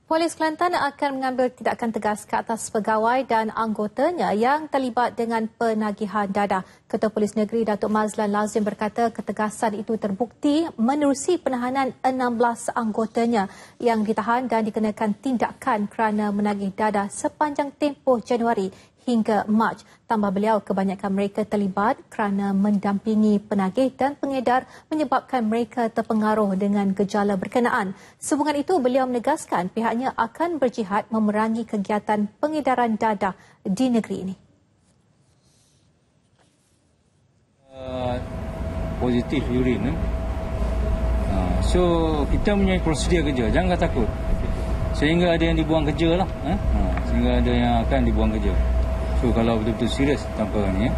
Polis Kelantan akan mengambil tindakan tegas ke atas pegawai dan anggotanya yang terlibat dengan penagihan dadah. Ketua Polis Negeri Datuk Mazlan Lazim berkata ketegasan itu terbukti menerusi penahanan 16 anggotanya yang ditahan dan dikenakan tindakan kerana menagih dadah sepanjang tempoh Januari hingga Mac. Tambah beliau, kebanyakan mereka terlibat kerana mendampingi penagih dan pengedar menyebabkan mereka terpengaruh dengan gejala berkenaan. Sehubungan itu, beliau menegaskan pihaknya akan berjihad memerangi kegiatan pengedaran dadah di negeri ini. Positif urin. So, kita punya prosedur kerja. Jangan takut. Sehingga ada yang dibuang kerja lah. Sehingga ada yang akan dibuang kerja. So, kalau betul-betul serius tanpa ni.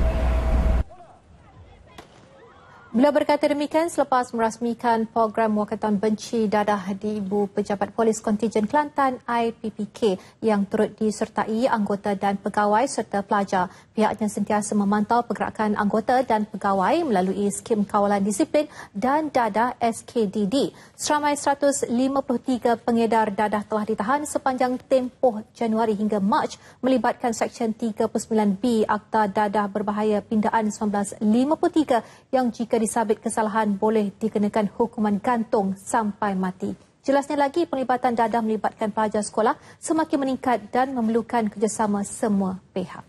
Beliau berkata demikian selepas merasmikan program Wakatan Benci Dadah di Ibu Pejabat Polis Kontijen Kelantan IPPK yang turut disertai anggota dan pegawai serta pelajar. Pihaknya sentiasa memantau pergerakan anggota dan pegawai melalui skim kawalan disiplin dan dadah SKDD. Seramai 153 pengedar dadah telah ditahan sepanjang tempoh Januari hingga Mac melibatkan Seksyen 39B Akta Dadah Berbahaya Pindaan 1953 yang jika disabit kesalahan boleh dikenakan hukuman gantung sampai mati. Jelasnya lagi, penglibatan dadah melibatkan pelajar sekolah semakin meningkat dan memerlukan kerjasama semua pihak.